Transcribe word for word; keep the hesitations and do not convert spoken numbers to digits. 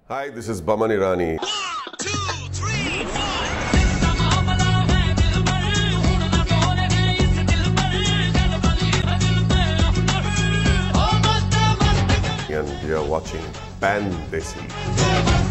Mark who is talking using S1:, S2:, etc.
S1: Hi, this is Boman Irani.
S2: One, two, three, four.
S1: And you're watching Pan Desi.